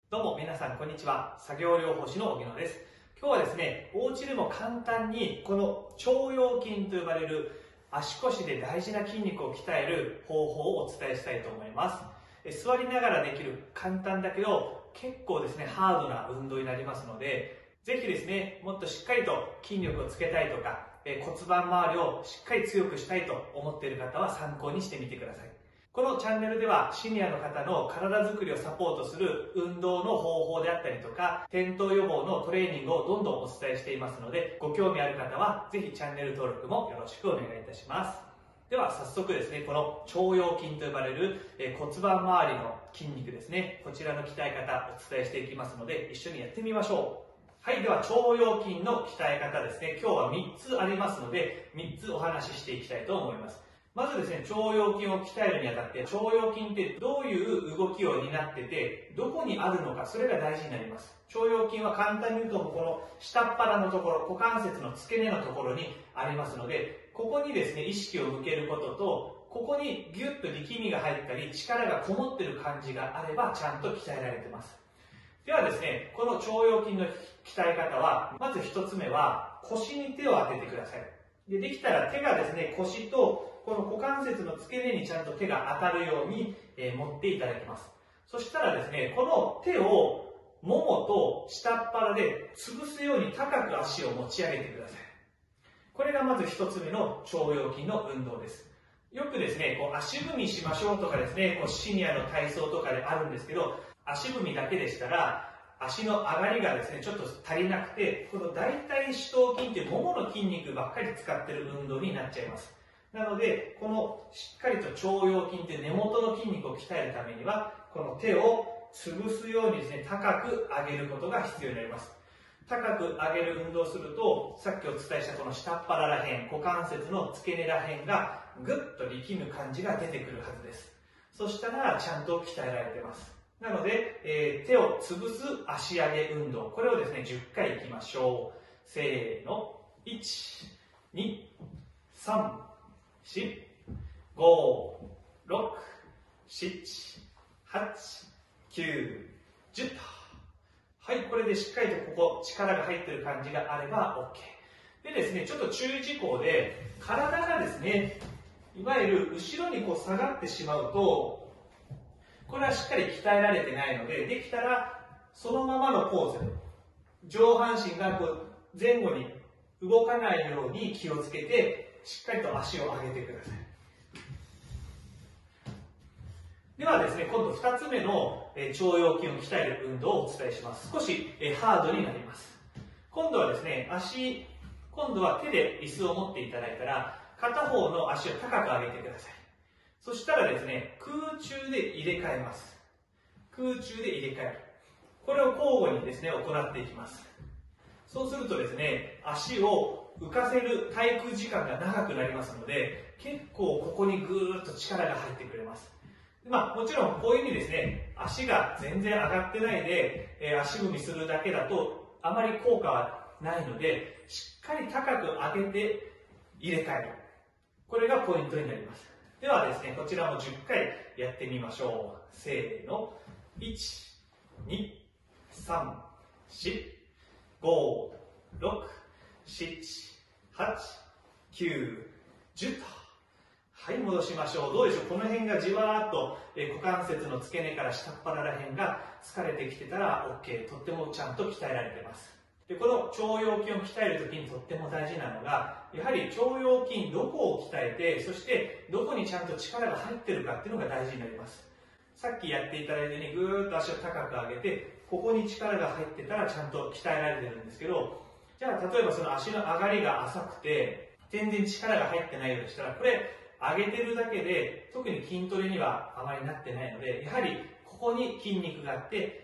どうも皆さんこんにちは。作業療法士の荻野です。今日はですね、お家でも簡単にこの腸腰筋と呼ばれる足腰で大事な筋肉を鍛える方法をお伝えしたいと思います。座りながらできる簡単だけど結構ですね、ハードな運動になりますので、ぜひですね、もっとしっかりと筋力をつけたいとか、骨盤周りをしっかり強くしたいと思っている方は参考にしてみてください。このチャンネルではシニアの方の体づくりをサポートする運動の方法であったりとか、転倒予防のトレーニングをどんどんお伝えしていますので、ご興味ある方はぜひチャンネル登録もよろしくお願いいたします。では早速ですね、この腸腰筋と呼ばれる骨盤周りの筋肉ですね、こちらの鍛え方お伝えしていきますので、一緒にやってみましょう。はい、では腸腰筋の鍛え方ですね、今日は3つありますので、3つお話ししていきたいと思います。まずですね、腸腰筋を鍛えるにあたって、腸腰筋ってどういう動きを担ってて、どこにあるのか、それが大事になります。腸腰筋は簡単に言うと、この下っ腹のところ、股関節の付け根のところにありますので、ここにですね、意識を向けることと、ここにギュッと力みが入ったり、力がこもってる感じがあれば、ちゃんと鍛えられてます。ではですね、この腸腰筋の鍛え方は、まず1つ目は、腰に手を当ててください。できたら手がですね、腰とこの股関節の付け根にちゃんと手が当たるように持っていただきます。そしたらですね、この手をももと下っ腹で潰すように高く足を持ち上げてください。これがまず1つ目の腸腰筋の運動です。よくですね、足踏みしましょうとかですね、シニアの体操とかであるんですけど、足踏みだけでしたら、足の上がりがですね、ちょっと足りなくて、この大腿四頭筋っていうももの筋肉ばっかり使ってる運動になっちゃいます。なので、このしっかりと腸腰筋って根元の筋肉を鍛えるためには、この手を潰すようにですね、高く上げることが必要になります。高く上げる運動をすると、さっきお伝えしたこの下っ腹らへん、股関節の付け根らへんがぐっと力む感じが出てくるはずです。そしたら、ちゃんと鍛えられてます。なので、手を潰す足上げ運動。これをですね、10回いきましょう。せーの。1、2、3、4、5、6、7、8、9、10と。はい、これでしっかりとここ力が入っている感じがあれば OK。でですね、ちょっと注意事項で、体がですね、いわゆる後ろに下がってしまうと、これはしっかり鍛えられてないので、できたらそのままのポーズ、上半身が前後に動かないように気をつけて、しっかりと足を上げてください。ではですね、今度2つ目の腸腰筋を鍛える運動をお伝えします。少しハードになります。今度はですね、今度は手で椅子を持っていただいたら、片方の足を高く上げてください。そしたらですね、空中で入れ替えます。空中で入れ替える。これを交互にですね、行っていきます。そうするとですね、足を浮かせる滞空時間が長くなりますので、結構ここにぐーっと力が入ってくれます。もちろんこういうふうにですね、足が全然上がってないで、足踏みするだけだとあまり効果はないので、しっかり高く上げて入れ替える。これがポイントになります。ではですね、こちらも10回やってみましょう。せーの。1、2、3、4、5、6、7、8、9、10と。はい、戻しましょう。どうでしょう、この辺がじわーっと股関節の付け根から下っ腹ら辺が疲れてきてたら OK。とってもちゃんと鍛えられています。でこの腸腰筋を鍛えるときにとっても大事なのが、やはり腸腰筋どこを鍛えて、そしてどこにちゃんと力が入ってるかっていうのが大事になります。さっきやっていただいたようにぐーっと足を高く上げて、ここに力が入ってたらちゃんと鍛えられてるんですけど、じゃあ例えばその足の上がりが浅くて全然力が入ってないようでしたら、これ上げてるだけで特に筋トレにはあまりなってないので、やはりここに筋肉があって、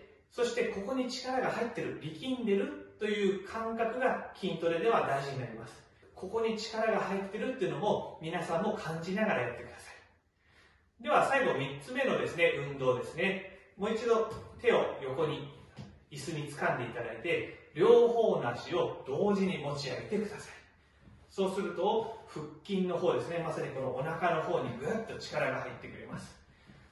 そしてここに力が入ってる、力んでるという感覚が筋トレでは大事になります。ここに力が入ってるっていうのも皆さんも感じながらやってください。では最後3つ目のですね、運動ですね。もう一度手を横に椅子に掴んでいただいて、両方の足を同時に持ち上げてください。そうすると腹筋の方ですね、まさにこのお腹の方にぐっと力が入ってくれます。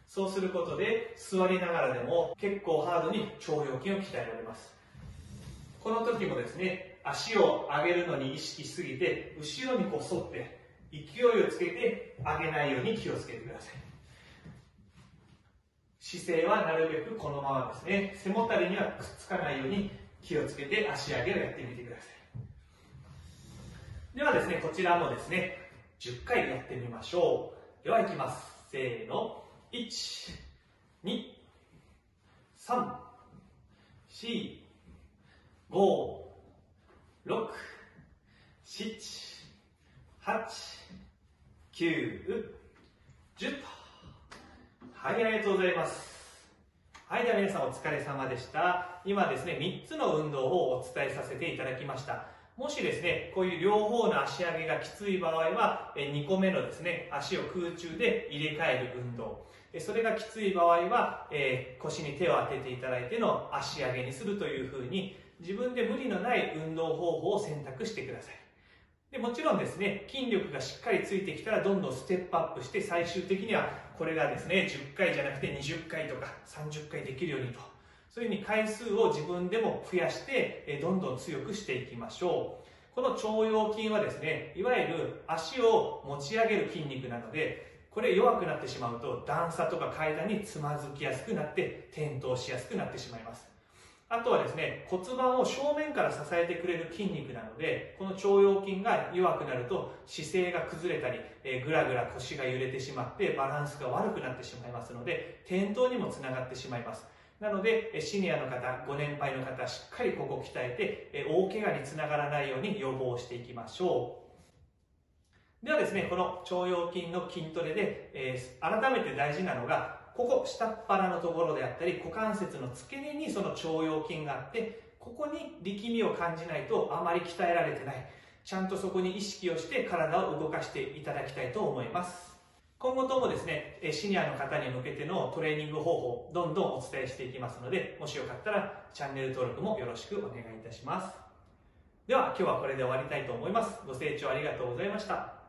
そうすることで座りながらでも結構ハードに腸腰筋を鍛えられます。この時もですね、足を上げるのに意識しすぎて後ろにこう反って勢いをつけて上げないように気をつけてください。姿勢はなるべくこのままですね。背もたれにはくっつかないように気をつけて足上げをやってみてください。ではですね、こちらもですね、10回やってみましょう。では、いきます。せーの。1、2、3、4、5、6、7、8、9、10と。はい、ありがとうございます。はい、では皆さんお疲れ様でした。今ですね、3つの運動をお伝えさせていただきました。もしですね、こういう両方の足上げがきつい場合は、2個目のですね、足を空中で入れ替える運動。それがきつい場合は、腰に手を当てていただいての足上げにするというふうに、自分で無理のない運動方法を選択してください。でもちろんですね、筋力がしっかりついてきたらどんどんステップアップして最終的にはこれがですね、10回じゃなくて20回とか30回できるようにと。そういうふうに回数を自分でも増やしてどんどん強くしていきましょう。この腸腰筋はですね、いわゆる足を持ち上げる筋肉なので、これ弱くなってしまうと段差とか階段につまずきやすくなって転倒しやすくなってしまいます。あとはですね、骨盤を正面から支えてくれる筋肉なので、この腸腰筋が弱くなると姿勢が崩れたり、ぐらぐら腰が揺れてしまってバランスが悪くなってしまいますので、転倒にもつながってしまいます。なので、シニアの方、ご年配の方、しっかりここを鍛えて、大怪我につながらないように予防していきましょう。ではですね、この腸腰筋の筋トレで、改めて大事なのが、ここ下っ腹のところであったり股関節の付け根にその腸腰筋があって、ここに力みを感じないとあまり鍛えられてない。ちゃんとそこに意識をして体を動かしていただきたいと思います。今後ともですね、シニアの方に向けてのトレーニング方法どんどんお伝えしていきますので、もしよかったらチャンネル登録もよろしくお願いいたします。では今日はこれで終わりたいと思います。ご清聴ありがとうございました。